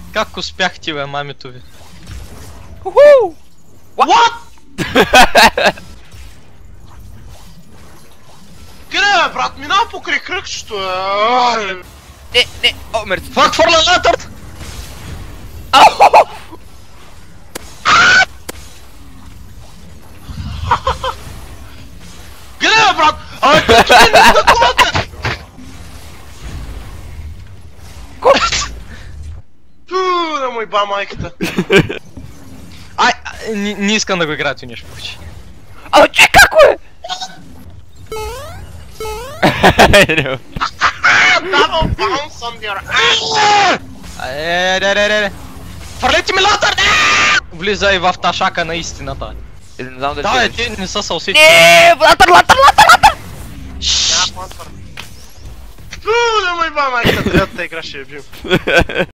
Как успяхте, бе, мамито ви? Уху! What? Къде бе, брат? Минава покрай кръгчето, Не, о, мъртв. Fuck for the latter! Къде бе, брат? Абе, като не на колата! Ту, да му иба майката. Ай, не искам да го играя, ти нещо повече. А, че, како е? Double bounce on your ass! Фърлете ми латър! Влизай в ташака на истината. Не знам дали Да, ще те не са се усетили. Не, латър! Няма пантър. Ту, да му иба майката, трябва да игра ще я бил.